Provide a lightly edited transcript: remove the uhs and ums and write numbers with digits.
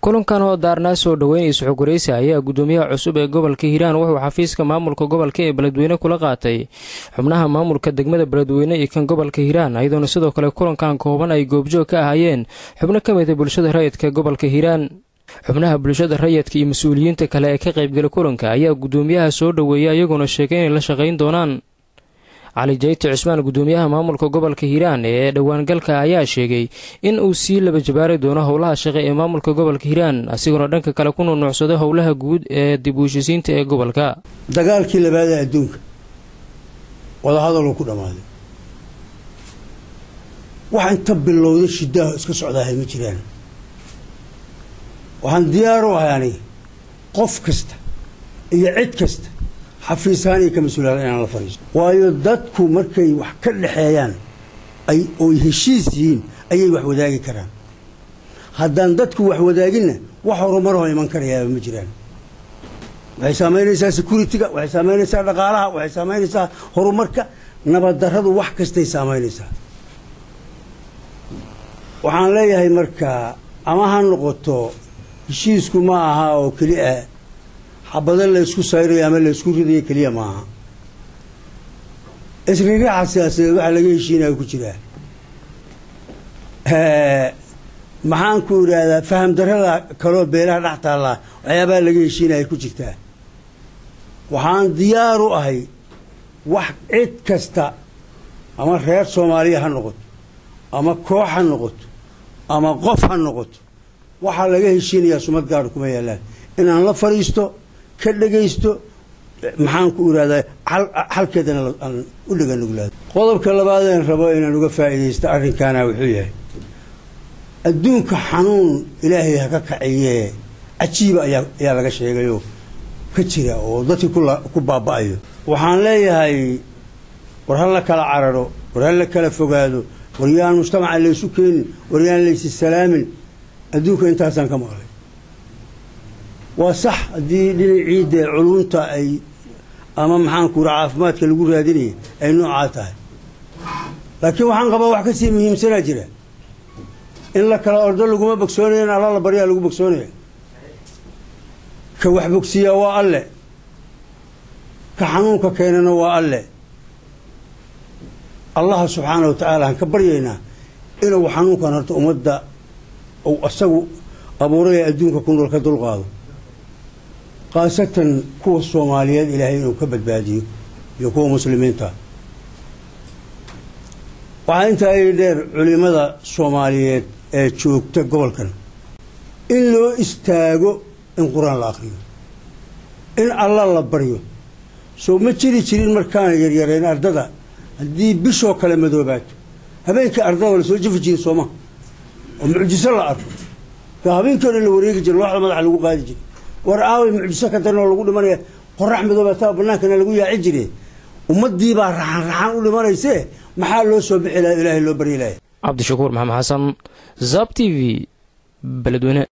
kulankan oo daarnaa soo dhaweyn isxog wareysi ayaa gudoomiyaha cusub ee gobolka Hiiraan wuxuu xafiiska maamulka gobolka ee Beledweyne kula qaatay xubnaha maamulka degmada Beledweyne ee kan gobolka Hiiraan ayadoo sidoo kale kulankan kooban ay goobjoog ka ahaayeen xubno ka mid ah bulshada rayidka gobolka Hiiraan. xubnaha bulshada rayidka iyo mas'uuliyiinta kale ee ka qayb galay kulanka ayaa gudoomiyaha soo dhaweeyay ayagoo sheegay in la shaqeyn doonaan. علي جيت عثمان قدوميها maamulka gobolka Hiiraan ee dhawaan galka ayaa sheegay in uu si laba jabaari doono howlaha shaqo ee maamulka gobolka Hiiraan asigoo dhanka kale ku nuucsaday howlaha guud ee dib u heshiisiinta ee gobolka. dagaalkii labaad ee adduunka wada hadal ku dhamaaday waxaan tabilowday shidaha iska socdaahay ma jiraan. waxaan diyaar u ahay qof kasta iyo cid kasta xafiisaan iyo mas'uuliyad inaan la fariisto waayo dadku markay wax ka dhaxeeyaan ay heshiis yihiin ayay wax wadaagi karaan. haddaan dadku wax wadaagina wax horumar oo iman karaya ma jiraan. waxay saameynaysaa security-ga, waxay saameynaysaa dhaqaalaha, waxay saameynaysaa horumarka, nabad darradu wax kastay saameynaysaa. waxaan leeyahay marka ama ha noqoto heshiisku ma aha oo kaliya xabada la isku sayray ama la isku riday kaliya ma aha. isriixa siyaasadeed waxa laga heshiinayo ku jira maxaan ku yiraahdaa faham darrada kale beelaha dhaxtaala waxyaaba laga heshiinayo ku jirta. waxaan diyaar u ahay wax cid kasta ama reer Soomaaliya ha noqoto ama koox ha noqoto ama qof ha noqoto waxa laga heshiinayaa sumad gaar kuma yeelaan inaan la fariisto ka dhageysto maxaan ku yiraahdaa halkeedana u dhagan nuglaad. qodobka labaad ee rabo inaan uga faa'iideysto arrinkana wuxuu yahay adduunka xanuun ilaahay ha ka kaciyee ajiiba ayaa laga sheegayo ka jira oo dadkii ku baaba'ayo. waxaan leeyahay war hal la kala cararo, war hal la kala fogaado, war yaan mujtamaca la isu keenin, war yaan la is salaamin. adduunka intaasaan ka maqlay وصح دي عيد علونتا أي أمام حنكو عافمات كالجور هذيني أي نوع عاتها. لكن وحن قبوا وحكسي مهم سنة جرا إلا كلا أرض لقوم بكسوني أنا الله بريء لقوم بكسوني كوح بكسية وقال كحنون ككيننا وقال الله سبحانه وتعالى كبرينا إنه وحنون كانت أمدا أو أسوء أبو ريا أدونك كونوا الكدول قاضي خاصة كوا الصوماليين إلهي وكبد بادي يكون مسلمين تا. وعند أيدر علماء الصوماليين تشوك تقبل كنا إنه استاجوا إن قرآن الآخر إن الله بريو سو ما تشيل المكان يرينا أرضا دي بشو كلمة دوبات هبيك أرضا ولا سو جف جين صوما ومعجزة الأرض فهبين كانوا اللي وريك جل واحد ما على وقاعد جي ورعاوي معجزة كترنا لقول لمن قرح مذوبتها بنا كنا لقول يا عجري ومدي بار رحان قول لمن يسه محل له سبح إلى إله إلا بريله. عبد الشكور محمد حسن زاب تي في بلدوينة.